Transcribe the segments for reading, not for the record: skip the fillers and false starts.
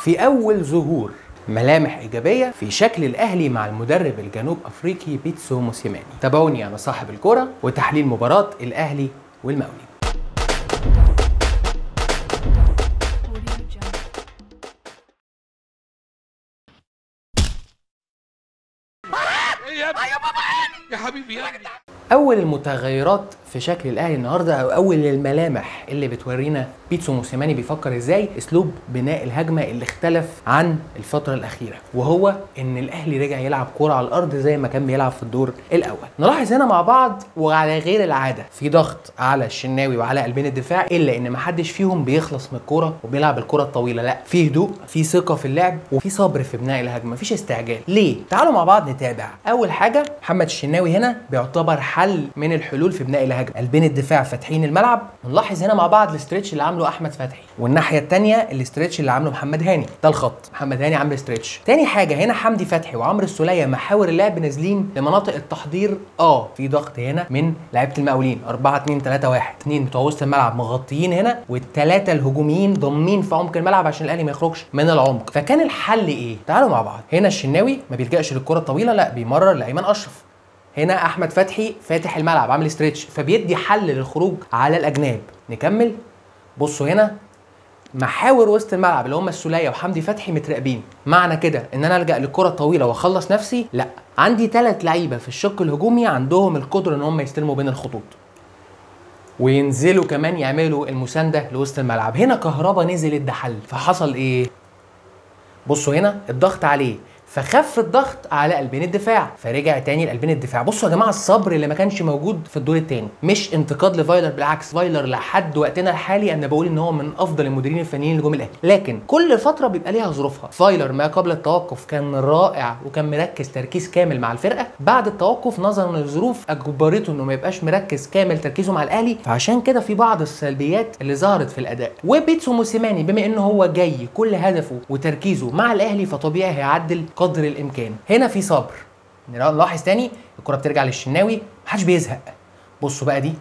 في اول ظهور ملامح ايجابيه في شكل الاهلي مع المدرب الجنوب افريقي بيتسو موسيماني. تابعوني انا صاحب الكوره وتحليل مباراه الاهلي والمقاولين. يا حبيبي يا ابني. اول المتغيرات في شكل الاهلي النهارده او اول الملامح اللي بتورينا بيتسو موسيماني بيفكر ازاي اسلوب بناء الهجمه اللي اختلف عن الفتره الاخيره، وهو ان الاهلي رجع يلعب كوره على الارض زي ما كان بيلعب في الدور الاول. نلاحظ هنا مع بعض وعلى غير العاده في ضغط على الشناوي وعلى قلبين الدفاع، الا ان ما حدش فيهم بيخلص من الكوره وبيلعب الكوره الطويله، لا في هدوء، في ثقه في اللعب، وفي صبر في بناء الهجمه، مفيش استعجال. ليه؟ تعالوا مع بعض نتابع. اول حاجه محمد الشناوي هنا بيعتبر حل من الحلول في بناء الهجمه، قلبين الدفاع فاتحين الملعب. نلاحظ هنا مع بعض الاسترتش اللي عامله احمد فتحي، والناحيه الثانيه الاسترتش اللي عامله محمد هاني. ده الخط، محمد هاني عامل استرتش. تاني حاجه هنا حمدي فتحي وعمرو السوليه محاور اللعب نازلين لمناطق التحضير. في ضغط هنا من لعيبه المقاولين، 4-2-3-1، اثنين بتوع وسط الملعب مغطيين هنا، والثلاثه الهجوميين ضامنين في عمق الملعب عشان الاهلي ما يخرجش من العمق. فكان الحل ايه؟ تعالوا مع بعض. هنا الشناوي ما بيلجاش للكره الطويله، لا بيمرر لايمن اشرف. هنا احمد فتحي فاتح الملعب عامل ستريتش، فبيدي حل للخروج على الاجناب. نكمل. بصوا هنا محاور وسط الملعب اللي هم السوليه وحمدي فتحي متراقبين. معنى كده ان انا الجا للكره الطويله واخلص نفسي؟ لا، عندي 3 لعيبه في الشق الهجومي عندهم القدره ان هم يستلموا بين الخطوط وينزلوا كمان يعملوا المسانده لوسط الملعب. هنا كهربا نزل ادى حل، فحصل ايه؟ بصوا هنا الضغط عليه، فخف الضغط على قلبين الدفاع، فرجع تاني لقلبين الدفاع. بصوا يا جماعه الصبر اللي ما كانش موجود في الدور الثاني، مش انتقاد لفايلر، بالعكس فايلر لحد وقتنا الحالي انا بقول ان هو من افضل المديرين الفنيين اللي جم الاهلي، لكن كل فتره بيبقى ليها ظروفها. فايلر ما قبل التوقف كان رائع وكان مركز تركيز كامل مع الفرقه، بعد التوقف نظرا للظروف اجبرته انه ما يبقاش مركز كامل تركيزه مع الاهلي، فعشان كده في بعض السلبيات اللي ظهرت في الاداء. وبيتسو موسيماني بما انه هو جاي كل هدفه وتركيزه مع الاهلي، فطبيعي هيعدل قدر الامكان. هنا في صبر. نلاحظ تاني الكره بترجع للشناوي، محدش بيزهق. بصوا بقى دي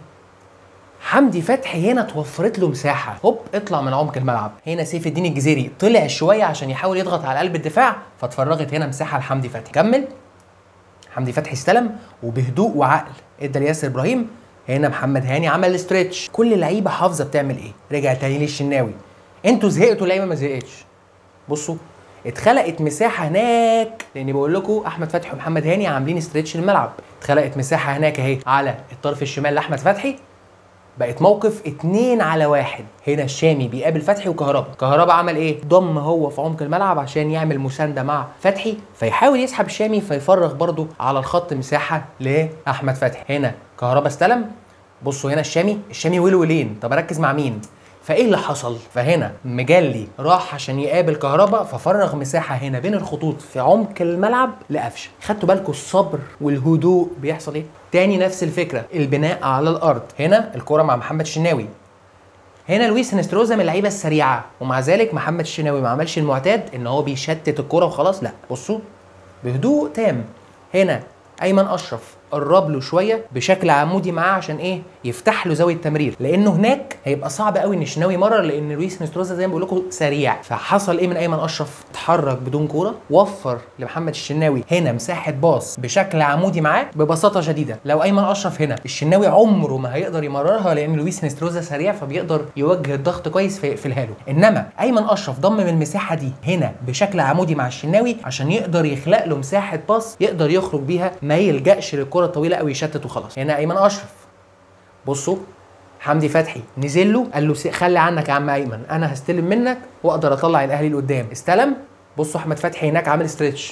حمدي فتحي هنا توفرت له مساحه، هوب اطلع من عمق الملعب. هنا سيف الدين الجزيري طلع شويه عشان يحاول يضغط على قلب الدفاع، فاتفرغت هنا مساحه لحمدي فتحي. كمل. حمدي فتحي استلم وبهدوء وعقل ادى لياسر ابراهيم. هنا محمد هاني عمل ستريتش. كل اللعيبه حافظه بتعمل ايه. رجع تاني للشناوي. انتوا زهقتوا، اللعيبه ما زهقتش. بصوا اتخلقت مساحه هناك، لان بقول لكم احمد فتحي ومحمد هاني عاملين ستريتش الملعب. اتخلقت مساحه هناك اهي على الطرف الشمال لاحمد فتحي، بقت موقف 2-على-1. هنا الشامي بيقابل فتحي وكهربا. كهربا عمل ايه؟ ضم هو في عمق الملعب عشان يعمل مسانده مع فتحي، فيحاول يسحب الشامي، فيفرغ برضو على الخط مساحه لاحمد فتحي. هنا كهربا استلم. بصوا هنا الشامي ولين. طب اركز مع مين؟ فايه اللي حصل؟ فهنا مجلي راح عشان يقابل كهربا، ففرغ مساحه هنا بين الخطوط في عمق الملعب لقفشه. خدتوا بالكم الصبر والهدوء بيحصل ايه؟ تاني نفس الفكره، البناء على الارض. هنا الكره مع محمد الشناوي. هنا لويس هنستروزا من اللعيبه السريعه، ومع ذلك محمد الشناوي ما عملش المعتاد ان هو بيشتت الكره وخلاص، لا بصوا بهدوء تام. هنا ايمن اشرف قرب له شويه بشكل عمودي معاه عشان ايه؟ يفتح له زاويه التمرير، لانه هناك هيبقى صعب قوي ان الشناوي يمرر، لان لويس نستروزا زي ما بقول لكم سريع. فحصل ايه من ايمن اشرف؟ اتحرك بدون كوره، وفر لمحمد الشناوي هنا مساحه باص بشكل عمودي معاه ببساطه شديده. لو ايمن اشرف هنا، الشناوي عمره ما هيقدر يمررها، لان لويس نستروزا سريع فبيقدر يوجه الضغط كويس في الهالو. انما ايمن اشرف ضم من المساحه دي هنا بشكل عمودي مع الشناوي عشان يقدر يخلق له مساحه باص يقدر يخرج بيها، ما يلجاش للكره الطويله او يشتت وخلاص. هنا ايمن اشرف. بصوا حمدي فتحي نزل له قال له خلي عنك يا عم ايمن، انا هستلم منك واقدر اطلع الاهلي لقدام. استلم. بصوا احمد فتحي هناك عامل ستريتش.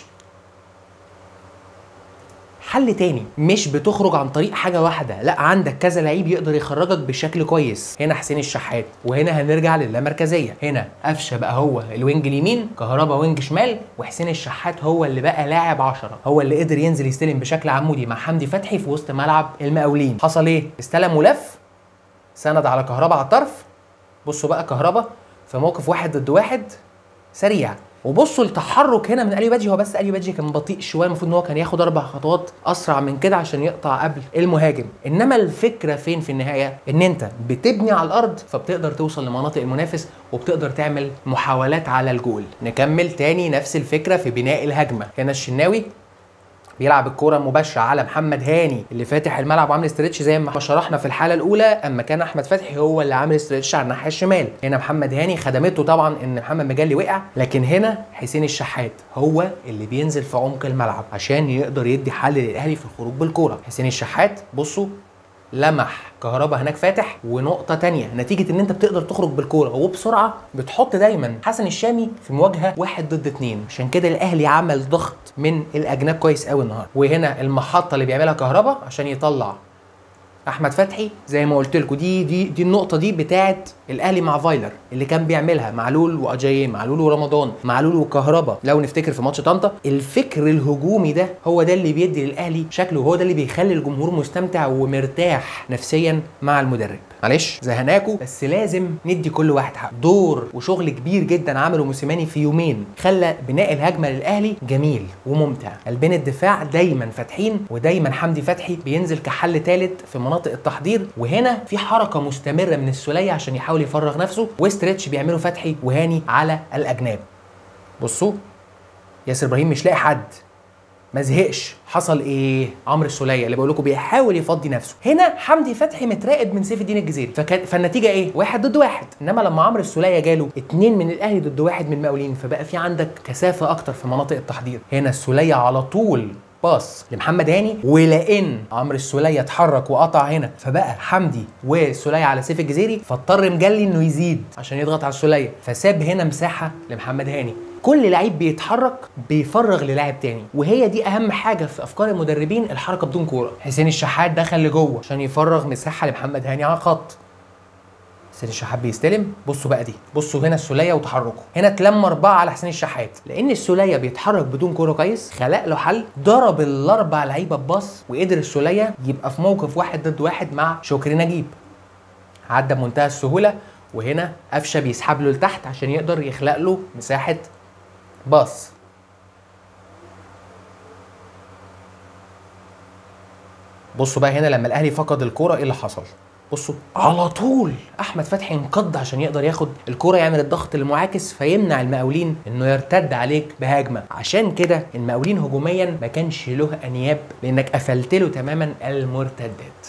حل تاني، مش بتخرج عن طريق حاجه واحده، لا عندك كذا لعيب يقدر يخرجك بشكل كويس. هنا حسين الشحات، وهنا هنرجع للامركزيه. هنا قفشه بقى هو الوينج اليمين، كهربا وينج شمال، وحسين الشحات هو اللي بقى لاعب 10، هو اللي قدر ينزل يستلم بشكل عمودي مع حمدي فتحي في وسط ملعب المقاولين. حصل ايه؟ استلم ولف، سند على كهربا على الطرف. بصوا بقى كهربا في موقف 1 ضد 1 سريع، وبصوا التحرك هنا من اليو بادجي، هو بس اليو بادجي كان بطيء شويه، المفروض ان هو كان ياخد 4 خطوات اسرع من كده عشان يقطع قبل المهاجم. انما الفكره فين في النهايه؟ ان انت بتبني على الارض فبتقدر توصل لمناطق المنافس وبتقدر تعمل محاولات على الجول. نكمل تاني نفس الفكره في بناء الهجمه. هنا الشناوي بيلعب الكوره مباشره على محمد هاني اللي فاتح الملعب وعامل استرتش زي ما شرحنا في الحاله الاولى، اما كان احمد فتحي هو اللي عامل استرتش على الناحيه الشمال. هنا محمد هاني خدمته طبعا ان محمد مجلي وقع، لكن هنا حسين الشحات هو اللي بينزل في عمق الملعب عشان يقدر يدي حل للاهلي في الخروج بالكوره. حسين الشحات بصوا لمح كهربا هناك فاتح. ونقطة تانية، نتيجة ان انت بتقدر تخرج بالكورة وبسرعة بتحط دايما حسن الشامي في مواجهة 1 ضد 2، عشان كده الاهلي عمل ضغط من الاجناب كويس قوي النهارده. وهنا المحطة اللي بيعملها كهربا عشان يطلع احمد فتحي زي ما قلت لكم، دي النقطه دي بتاعت الاهلي مع فايلر اللي كان بيعملها معلول واجاييه، معلول ورمضان، معلول وكهربا. لو نفتكر في ماتش طنطا الفكر الهجومي ده هو ده اللي بيدي للاهلي شكله، وهو ده اللي بيخلي الجمهور مستمتع ومرتاح نفسيا مع المدرب. معلش زهناكوا، بس لازم ندي كل واحد حق. دور وشغل كبير جدا عمله موسيماني في يومين خلى بناء الهجمه للاهلي جميل وممتع. قلبين الدفاع دايما فاتحين، ودايما حمدي فتحي بينزل كحل ثالث في مناطق التحضير. وهنا في حركه مستمره من السوليه عشان يحاول يفرغ نفسه، وستريتش بيعمله فتحي وهاني على الاجناب. بصوا ياسر ابراهيم مش لاقي حد، ما زهقش. حصل ايه؟ عمرو السوليه اللي بقول لكم بيحاول يفضي نفسه. هنا حمدي فتحي متراقب من سيف الدين الجزيري، فالنتيجه ايه؟ 1 ضد 1. انما لما عمرو السوليه جاله 2 من الاهلي ضد 1 من المقاولين، فبقى في عندك كثافه اكتر في مناطق التحضير. هنا السوليه على طول باص لمحمد هاني، ولان عمرو السوليه اتحرك وقطع هنا فبقى حمدي والسوليه على سيف الجزيري، فاضطر مجلي انه يزيد عشان يضغط على السوليه، فساب هنا مساحه لمحمد هاني. كل لعيب بيتحرك بيفرغ للاعب تاني، وهي دي اهم حاجه في افكار المدربين، الحركه بدون كوره. حسين الشحات دخل لجوه عشان يفرغ مساحه لمحمد هاني على الخط. حسين الشحات بيستلم. بصوا بقى دي، بصوا هنا السوليه وتحركه. هنا اتلم 4 على حسين الشحات، لان السوليه بيتحرك بدون كوره كويس خلق له حل، ضرب ال4 لعيبه بباص، وقدر السوليه يبقى في موقف 1 ضد 1 مع شكري نجيب. عدى بمنتهى السهوله. وهنا قفشه بيسحب له لتحت عشان يقدر يخلق له مساحه باص. بصوا بقى هنا لما الاهلي فقد الكوره ايه اللي حصل. بصوا على طول احمد فتحي انقض عشان يقدر ياخد الكوره، يعمل الضغط المعاكس فيمنع المقاولين انه يرتد عليك بهجمه. عشان كده المقاولين هجوميا ما كانش له انياب، لانك قفلت له تماما المرتدات.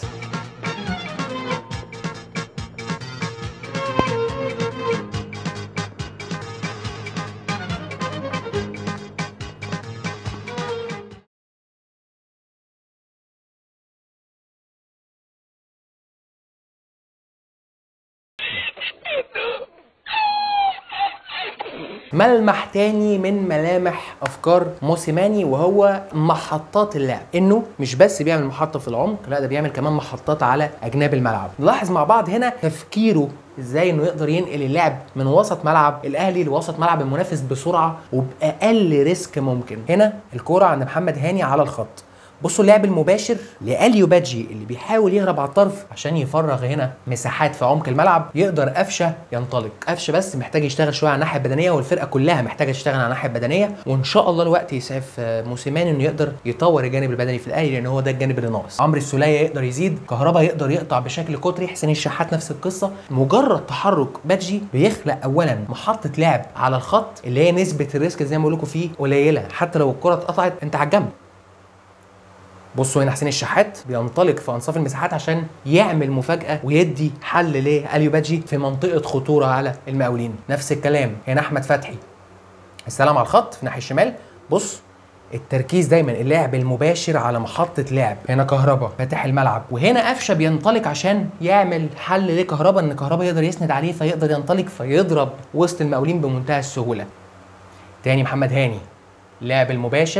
ملمح تاني من ملامح افكار موسيماني وهو محطات اللعب، انه مش بس بيعمل محطه في العمق، لا ده بيعمل كمان محطات على اجناب الملعب. نلاحظ مع بعض هنا تفكيره ازاي انه يقدر ينقل اللعب من وسط ملعب الاهلي لوسط ملعب المنافس بسرعه وباقل ريسك ممكن. هنا الكوره عند محمد هاني على الخط، بصوا اللعب المباشر لاليو بادجي اللي بيحاول يهرب على الطرف عشان يفرغ هنا مساحات في عمق الملعب، يقدر قفشه ينطلق. قفشه بس محتاج يشتغل شويه على الناحيه البدنيه، والفرقه كلها محتاجه تشتغل على الناحيه البدنيه، وان شاء الله الوقت يسعف موسيماني انه يقدر يطور الجانب البدني في الاهلي، لان هو ده الجانب اللي ناقص. عمرو السوليه يقدر يزيد، كهربا يقدر يقطع بشكل قطري، حسين الشحات نفس القصه. مجرد تحرك بادجي بيخلق اولا محطه لعب على الخط اللي هي نسبه الريسك زي ما بقول لكم فيه قليله، حتى لو الكره اتقطعت انت على الجنب. بصوا هنا حسين الشحات بينطلق في انصاف المساحات عشان يعمل مفاجاه ويدي حل لاليو بادجي في منطقه خطوره على المقاولين. نفس الكلام هنا احمد فتحي، السلام على الخط في ناحيه الشمال. بص التركيز دايما اللعب المباشر على محطه لعب. هنا كهربا فاتح الملعب، وهنا قفشه بينطلق عشان يعمل حل لكهربا، ان كهربا يقدر يسند عليه فيقدر ينطلق فيضرب وسط المقاولين بمنتهى السهوله. تاني محمد هاني، لعب المباشر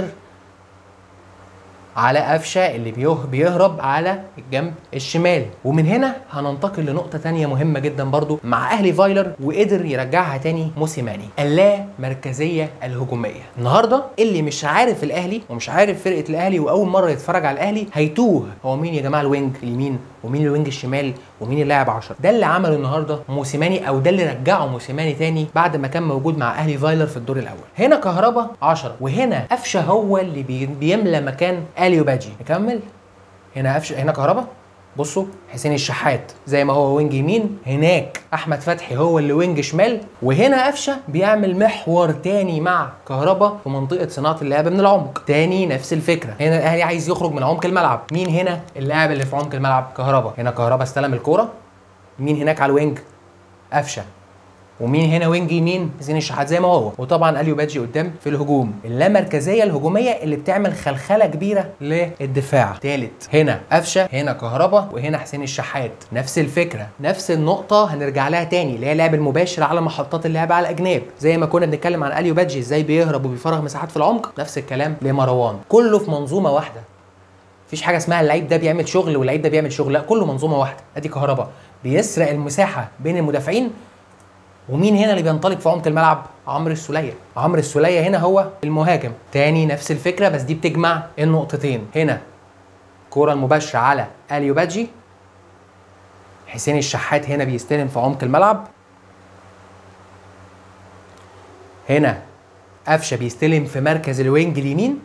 على قفشه اللي بيهرب على الجنب الشمال. ومن هنا هننتقل لنقطه تانية مهمه جدا برضو مع اهلي فايلر، وقدر يرجعها تاني موسيماني، اللا مركزيه الهجوميه. النهارده اللي مش عارف الاهلي ومش عارف فرقه الاهلي واول مره يتفرج على الاهلي هيتوه، هو مين يا جماعه الوينج اليمين ومين الوينج الشمال ومين اللاعب 10. ده اللي عمله النهارده موسيماني، او ده اللي رجعه موسيماني تاني بعد ما كان موجود مع اهلي فايلر في الدور الاول. هنا كهربا 10 وهنا قفشه هو اللي بيملى مكان اليو بادجي. نكمل. هنا قفشه، هنا كهربا. بصوا حسين الشحات زي ما هو وينج يمين، هناك احمد فتحي هو اللي وينج شمال، وهنا قفشه بيعمل محور تاني مع كهربا في منطقه صناعه اللعب من العمق. تاني نفس الفكره، هنا الاهلي عايز يخرج من عمق الملعب. مين هنا اللاعب اللي في عمق الملعب؟ كهربا. هنا كهربا استلم الكوره، مين هناك على الوينج؟ قفشه. ومين هنا وينج يمين؟ حسين الشحات زي ما هو. وطبعا اليو بادجي قدام في الهجوم، اللامركزيه الهجوميه اللي بتعمل خلخله كبيره للدفاع. ثالث هنا قفشه، هنا كهربا، وهنا حسين الشحات. نفس الفكره، نفس النقطه هنرجع لها تاني، اللي هي اللعب المباشر على محطات اللعب على الاجناب. زي ما كنا بنتكلم عن اليو بادجي ازاي بيهرب وبيفرغ مساحات في العمق، نفس الكلام لمروان. كله في منظومه واحده، مفيش حاجه اسمها اللعيب ده بيعمل شغل واللعيب ده بيعمل شغل، لا كله منظومه واحده. ادي كهربا بيسرق المساحه بين المدافعين، ومين هنا اللي بينطلق في عمق الملعب؟ عمرو السوليه. عمرو السوليه هنا هو المهاجم. تاني نفس الفكره، بس دي بتجمع النقطتين. هنا كرة المباشره على اليو بادجي، حسين الشحات هنا بيستلم في عمق الملعب، هنا قفشه بيستلم في مركز الوينج اليمين.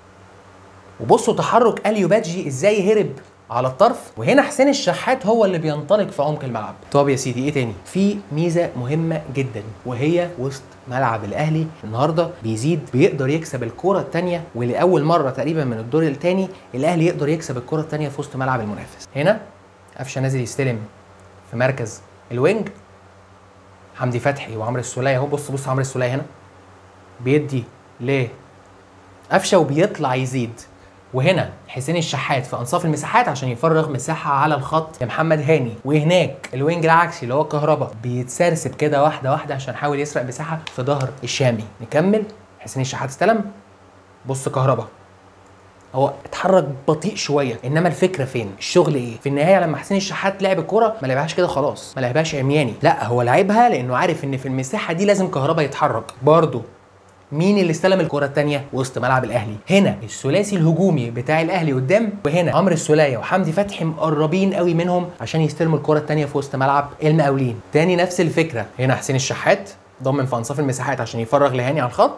وبصوا تحرك اليو بادجي ازاي هرب على الطرف، وهنا حسين الشحات هو اللي بينطلق في عمق الملعب. طب يا سيدي ايه تاني؟ في ميزه مهمه جدا، وهي وسط ملعب الاهلي النهارده بيزيد، بيقدر يكسب الكره الثانيه، ولاول مره تقريبا من الدور الثاني الاهلي يقدر يكسب الكره الثانيه في وسط ملعب المنافس. هنا قفشه نازل يستلم في مركز الوينج، حمدي فتحي وعمرو السوليه اهو. بص عمرو السوليه هنا بيدي لقفشه وبيطلع يزيد، وهنا حسين الشحات في انصاف المساحات عشان يفرغ مساحه على الخط لمحمد هاني، وهناك الوينج العكسي اللي هو كهربا بيتسرسب كده واحده واحده عشان يحاول يسرق مساحه في ظهر الشامي. نكمل. حسين الشحات استلم، بص كهربا هو اتحرك بطيء شويه، انما الفكره فين؟ الشغل ايه؟ في النهايه لما حسين الشحات لعب الكوره ما لعبهاش كده خلاص، ما لعبهاش عمياني، لا هو لعبها لانه عارف ان في المساحه دي لازم كهربا يتحرك. برضه مين اللي استلم الكرة الثانية؟ وسط ملعب الاهلي. هنا الثلاثي الهجومي بتاع الاهلي قدام، وهنا عمرو السوليه وحمدي فتحي مقربين قوي منهم عشان يستلموا الكرة الثانية في وسط ملعب المقاولين. تاني نفس الفكرة، هنا حسين الشحات ضمن في انصاف المساحات عشان يفرغ لهاني على الخط،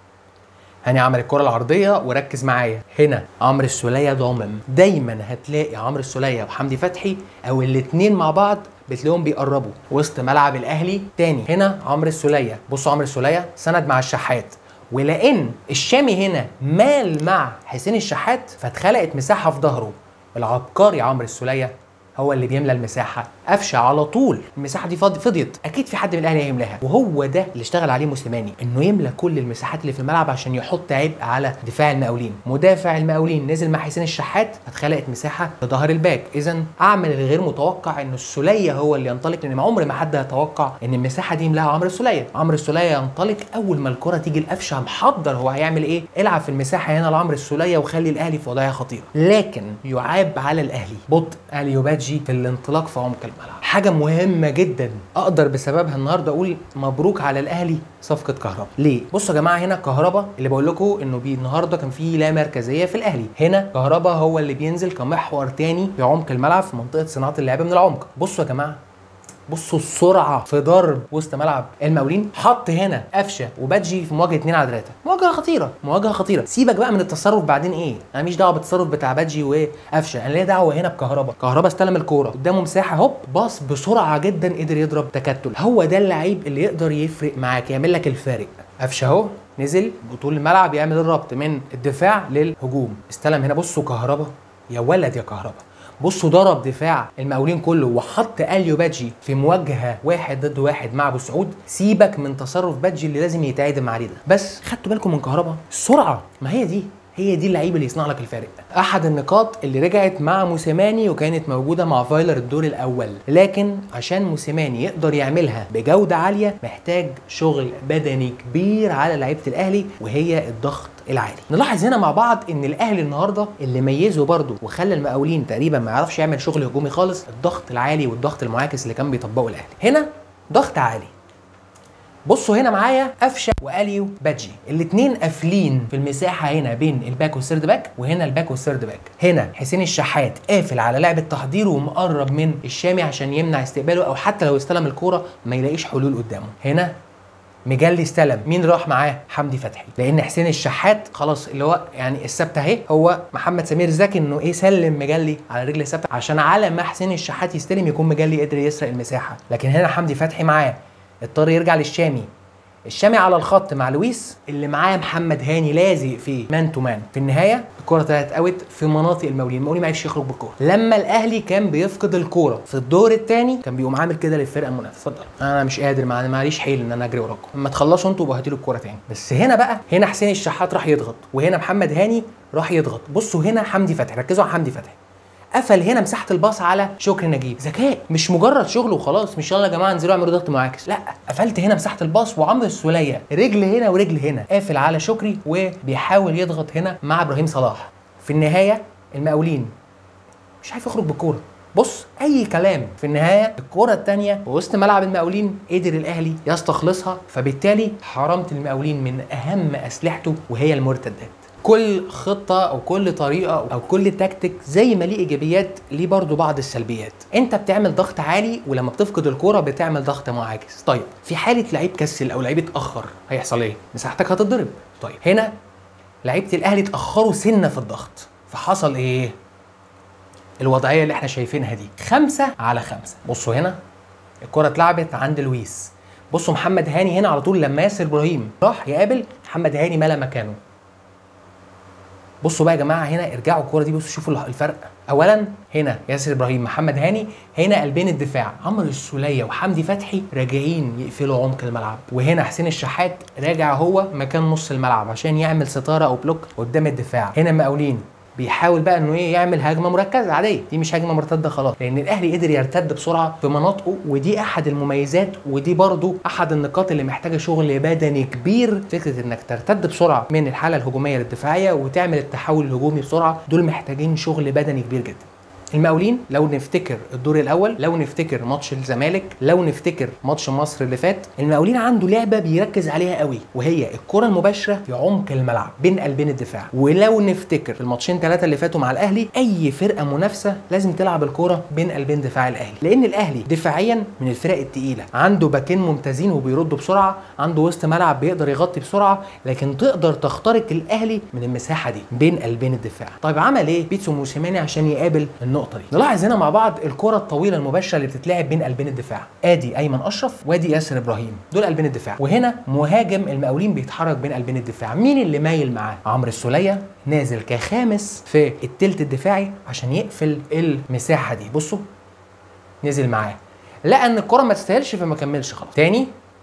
هاني عمل الكرة العرضية وركز معايا. هنا عمرو السوليه ضامن. دايما هتلاقي عمرو السوليه وحمدي فتحي او الاثنين مع بعض بتلاقيهم بيقربوا وسط ملعب الاهلي. تاني هنا عمرو السوليه، بصوا عمرو السوليه سند مع الشحات، ولان الشامي هنا مال مع حسين الشحات فاتخلقت مساحه في ظهره. العبقري عمرو السوليه هو اللي بيملى المساحه. قفشه على طول المساحه دي فضيت، اكيد في حد من الاهلي هيملاها، وهو ده اللي اشتغل عليه موسيماني، انه يملى كل المساحات اللي في الملعب عشان يحط عبء على دفاع المقاولين. مدافع المقاولين نزل مع حسين الشحات فاتخلقت مساحه في ظهر الباك. اذا اعمل الغير متوقع ان السوليه هو اللي ينطلق، لان عمر ما حد هيتوقع ان المساحه دي يملاها عمرو السوليه. عمرو السوليه ينطلق اول ما الكره تيجي لقفشه محضر هو هيعمل ايه، العب في المساحه هنا لعمرو السوليه وخلي الاهلي في وضعيه خطيره. لكن يعاب على الاهلي بطء اليو بادجي في الانطلاق في عمق الملعب. حاجه مهمه جدا اقدر بسببها النهارده اقول مبروك على الاهلي صفقه كهربا. ليه؟ بصوا يا جماعه، هنا كهربا اللي بقول لكم انه النهارده كان في لا مركزيه في الاهلي، هنا كهربا هو اللي بينزل كمحور تاني في عمق الملعب في منطقه صناعه اللعب من العمق. بصوا يا جماعه، بصوا السرعه في ضرب وسط ملعب المقاولين. حط هنا قفشه وبادجي في مواجهه 2 على 3، مواجهه خطيره، مواجهه خطيره. سيبك بقى من التصرف بعدين ايه، انا ماليش دعوه بالتصرف بتاع بادجي وقفشه، انا ليا دعوه هنا بكهربا. كهربا استلم الكوره قدامه مساحه، هوب باص بسرعه جدا، قدر يضرب تكتل. هو ده اللعيب اللي يقدر يفرق معاك، يعمل لك الفارق. قفشه اهو نزل بطول الملعب يعمل الربط من الدفاع للهجوم، استلم هنا. بصوا كهربا يا ولد يا كهربا، بصوا ضرب دفاع المقاولين كله وحط اليو بادجي في مواجهه 1 ضد 1 مع ابو سعود. سيبك من تصرف بادجي اللي لازم يتعدم عليه ده، بس خدتوا بالكم من كهربا السرعه، ما هي دي اللعيبه اللي يصنع لك الفارق. احد النقاط اللي رجعت مع موسيماني وكانت موجوده مع فايلر الدور الاول، لكن عشان موسيماني يقدر يعملها بجوده عاليه محتاج شغل بدني كبير على لعيبه الاهلي، وهي الضغط العالي. نلاحظ هنا مع بعض ان الاهلي النهارده اللي ميزه برده وخلى المقاولين تقريبا ما يعرفش يعمل شغل هجومي خالص، الضغط العالي والضغط المعاكس اللي كان بيطبقه الاهلي. هنا ضغط عالي، بصوا هنا معايا قفشه واليو بادجي، الاثنين قافلين في المساحه هنا بين الباك والسيرد باك، وهنا الباك والسيرد باك. هنا حسين الشحات قافل على لعب التحضير ومقرب من الشامي عشان يمنع استقباله، او حتى لو استلم الكوره ما يلاقيش حلول قدامه. هنا مجلي استلم، مين راح معاه؟ حمدي فتحي، لان حسين الشحات خلاص اللي هو يعني الثابته اهي، هو محمد سمير زكي انه ايه سلم مجلي على رجل الثابته عشان على ما حسين الشحات يستلم يكون مجلي قدر يسرق المساحه. لكن هنا حمدي فتحي معاه، اضطر يرجع للشامي، الشامي على الخط مع لويس اللي معاه محمد هاني لازق في مان تو مان. في النهايه الكوره طلعت اوت في مناطق المقاولين، المقاولين ما عرفش يخرج بالكوره. لما الاهلي كان بيفقد الكوره في الدور الثاني كان بيقوم عامل كده للفرقه المنافسه، اتفضل انا مش قادر، ماليش حيل ان انا اجري وراكم، اما تخلصوا انتوا وهاتوا لي الكوره تاني. بس هنا بقى هنا حسين الشحات راح يضغط، وهنا محمد هاني راح يضغط. بصوا هنا حمدي فتحي، ركزوا على حمدي فتحي، قفل هنا مساحه الباص على شكري نجيب. ذكاء، مش مجرد شغل وخلاص، مش يلا يا جماعه انزلوا اعملوا ضغط معاكس، لا قفلت هنا مساحه الباص، وعمرو السوليه رجل هنا ورجل هنا قافل على شكري وبيحاول يضغط هنا مع ابراهيم صلاح. في النهايه المقاولين مش عارف يخرج بالكوره. بص اي كلام، في النهايه الكوره الثانيه وسط ملعب المقاولين قدر الاهلي يستخلصها، فبالتالي حرمت المقاولين من اهم اسلحته وهي المرتدات. كل خطه او كل طريقه او كل تكتيك زي ما ليه ايجابيات ليه برضو بعض السلبيات. انت بتعمل ضغط عالي ولما بتفقد الكوره بتعمل ضغط معاكس. طيب في حاله لعيب كسل او لعيب اتاخر هيحصل ايه؟ مساحتك هتتضرب. طيب هنا لعيبه الاهلي اتاخروا سنه في الضغط، فحصل ايه؟ الوضعيه اللي احنا شايفينها دي 5-5. بصوا هنا الكره اتلعبت عند لويس، بصوا محمد هاني هنا على طول لما ياسر ابراهيم راح يقابل محمد هاني ملا مكانه. بصوا بقى يا جماعه هنا ارجعوا الكوره دي، بصوا شوفوا الفرق. اولا هنا ياسر ابراهيم محمد هاني، هنا قلبين الدفاع عمرو السوليه وحمدي فتحي راجعين يقفلوا عمق الملعب، وهنا حسين الشحات راجع هو مكان نص الملعب عشان يعمل ستاره او بلوك قدام الدفاع. هنا المقاولين بيحاول بقى انه ايه يعمل هجمه مركزه عاديه، دي مش هجمه مرتده خلاص، لان الاهلي قدر يرتد بسرعه في مناطقه، ودي احد المميزات ودي برضو احد النقاط اللي محتاجه شغل بدني كبير. فكره انك ترتد بسرعه من الحاله الهجوميه للدفاعيه وتعمل التحول الهجومي بسرعه، دول محتاجين شغل بدني كبير جدا. المقاولين لو نفتكر الدور الاول، لو نفتكر ماتش الزمالك، لو نفتكر ماتش مصر اللي فات، المقاولين عنده لعبه بيركز عليها قوي وهي الكره المباشره في عمق الملعب بين قلبين الدفاع. ولو نفتكر الماتشين 3 اللي فاتوا مع الاهلي، اي فرقه منافسه لازم تلعب الكره بين قلبين دفاع الاهلي، لان الاهلي دفاعيا من الفرق الثقيله، عنده باكين ممتازين وبيردوا بسرعه، عنده وسط ملعب بيقدر يغطي بسرعه، لكن تقدر تخترق الاهلي من المساحه دي بين قلبين الدفاع. طيب عمل ايه بيتسو موسيماني عشان يقابل النقطه دي؟ نلاحظ هنا مع بعض الكره الطويله المباشره اللي بتتلعب بين قلبين الدفاع، ادي ايمن اشرف وادي ياسر ابراهيم، دول قلبين الدفاع، وهنا مهاجم المقاولين بيتحرك بين قلبين الدفاع. مين اللي مايل معاه؟ عمرو السوليه نازل كخامس في التلت الدفاعي عشان يقفل المساحه دي. بصوا نزل معاه، لقى ان الكره ما تستاهلش فما كملش خلاص. تاني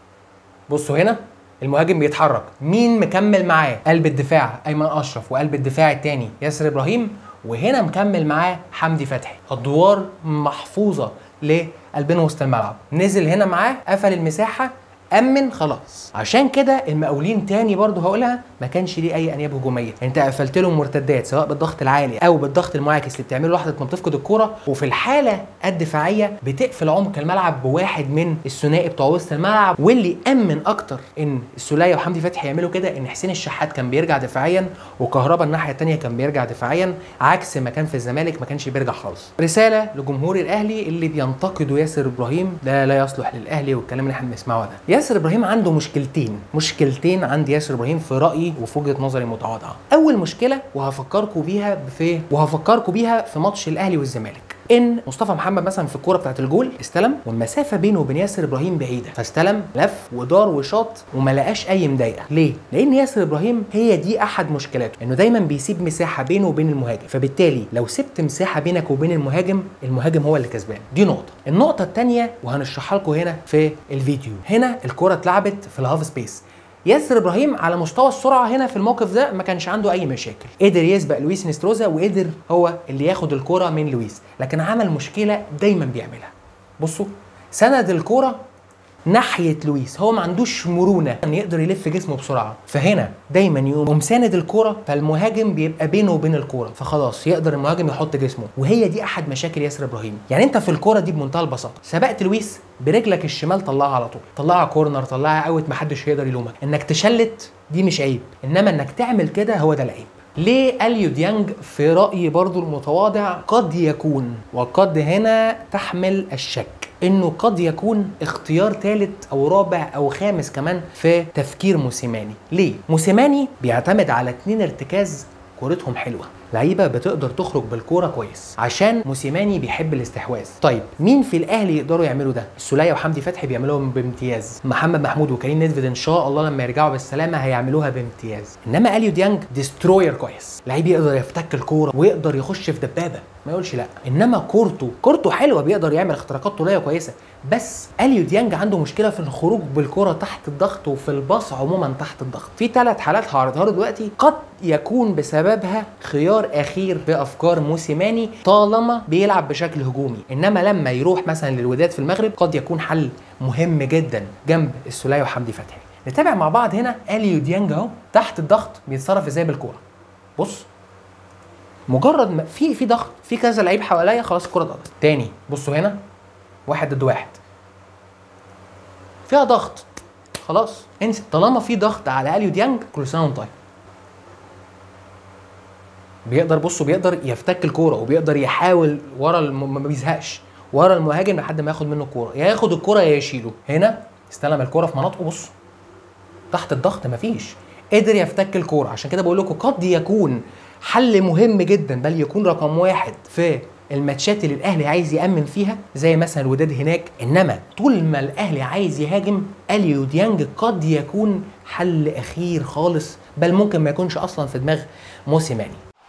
بصوا هنا المهاجم بيتحرك، مين مكمل معاه؟ قلب الدفاع ايمن اشرف، وقلب الدفاع الثاني ياسر ابراهيم، وهنا مكمل معاه حمدي فتحي. ادوار محفوظه لقلبين وسط الملعب، نزل هنا معاه قفل المساحه امن خلاص. عشان كده المقاولين تاني برضه هقولها ما كانش ليه اي انياب هجوميه، انت قفلت لهم مرتدات سواء بالضغط العالي او بالضغط المعاكس اللي بتعمله لحظه ما بتفقد الكوره، وفي الحاله الدفاعيه بتقفل عمق الملعب بواحد من الثنائي بتوع وسط الملعب. واللي امن اكتر ان السوليه وحمدي فتحي يعملوا كده ان حسين الشحات كان بيرجع دفاعيا وكهربا الناحيه الثانيه كان بيرجع دفاعيا، عكس ما كان في الزمالك ما كانش بيرجع خالص. رساله لجمهور الاهلي اللي بينتقدوا ياسر ابراهيم، ده لا يصلح للاهلي والكلام اللي احنا بنسمعه ده. ياسر ابراهيم عنده مشكلتين عند ياسر ابراهيم في رايي وفي وجهه نظري متواضعه. اول مشكله وهفكركم بيها في ماتش الاهلي والزمالك، ان مصطفى محمد مثلا في الكوره بتاعت الجول استلم والمسافه بينه وبين ياسر ابراهيم بعيده، فاستلم لف ودار وشاط وما لقاش اي مضايقه. ليه؟ لان ياسر ابراهيم هي دي احد مشكلاته، انه دايما بيسيب مساحه بينه وبين المهاجم، فبالتالي لو سبت مساحه بينك وبين المهاجم هو اللي كسبان. دي نقطه. النقطه الثانيه وهنشرحها لكم هنا في الفيديو، هنا الكوره اتلعبت في الهاف سبيس، ياسر ابراهيم على مستوى السرعه هنا في الموقف ده ما كانش عنده اي مشاكل، قدر يسبق لويس نستروزا وقدر هو اللي ياخد الكوره من لويس، لكن عمل مشكله دايما بيعملها. بصوا سند الكوره ناحيه لويس، هو ما عندوش مرونه ان يقدر يلف جسمه بسرعه، فهنا دايما يقوم ساند الكوره، فالمهاجم بيبقى بينه وبين الكوره، فخلاص يقدر المهاجم يحط جسمه. وهي دي احد مشاكل ياسر ابراهيم. يعني انت في الكوره دي بمنتهى البساطه سبقت لويس برجلك الشمال، طلعها على طول، طلعها كورنر، طلعها اوت، محدش هيقدر يلومك. انك تشلت دي مش عيب، انما انك تعمل كده هو ده العيب. ليه اليو ديانج في رأيي برضو المتواضع قد يكون، وقد هنا تحمل الشك، انه قد يكون اختيار ثالث او رابع او خامس كمان في تفكير موسيماني. ليه؟ موسيماني بيعتمد على 2 ارتكاز كورتهم حلوه، لعيبه بتقدر تخرج بالكوره كويس، عشان موسيماني بيحب الاستحواذ. طيب مين في الاهلي يقدروا يعملوا ده؟ السوليه وحمدي فتحي بيعملوها بامتياز، محمد محمود وكريم نيدفيد ان شاء الله لما يرجعوا بالسلامه هيعملوها بامتياز. انما اليو ديانج ديستروير كويس، لعيب يقدر يفتك الكوره ويقدر يخش في دبابه، ما يقولش لا. انما كورته حلوه، بيقدر يعمل اختراقات طوليه كويسه، بس اليو ديانج عنده مشكله في الخروج بالكره تحت الضغط، وفي الباص عموما تحت الضغط. في 3 حالات هعرضها له دلوقتي قد يكون بسببها خيار اخير بافكار موسيماني طالما بيلعب بشكل هجومي، انما لما يروح مثلا للوداد في المغرب قد يكون حل مهم جدا جنب السوليه وحمدي فتحي. نتابع مع بعض هنا اليو ديانج اهو تحت الضغط بيتصرف ازاي بالكوره. بص، مجرد ما في ضغط، في كذا لعيب حواليا، خلاص الكوره اتقطعت. تاني بصوا هنا 1 ضد 1 فيها ضغط، خلاص انسى. طالما في ضغط على اليو ديانج كل سنه وانت طيب. بيقدر، بصوا، بيقدر يفتك الكوره وبيقدر يحاول ورا ما بيزهقش ورا المهاجم لحد ما ياخد منه الكوره، يا ياخد الكوره يا يشيله. هنا استلم الكوره في مناطقه، بص تحت الضغط مفيش، قدر يفتك الكوره. عشان كده بقول لكم قد يكون حل مهم جدا، بل يكون رقم 1 في الماتشات اللي الاهلي عايز يامن فيها، زي مثلا الوداد هناك. انما طول ما الاهلي عايز يهاجم، اليو ديانج قد يكون حل اخير خالص، بل ممكن ما يكونش اصلا في دماغ موسيماني.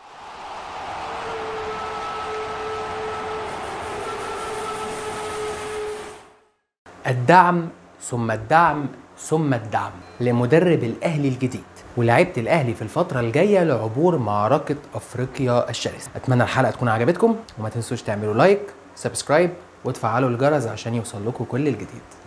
الدعم ثم الدعم ثم الدعم لمدرب الاهلي الجديد ولاعيبه الاهلي في الفتره الجايه لعبور معركه افريقيا الشرسه. اتمنى الحلقه تكون عجبتكم، وما تنسوش تعملوا لايك، سبسكرايب، وتفعلوا الجرس عشان يوصل لكم كل الجديد.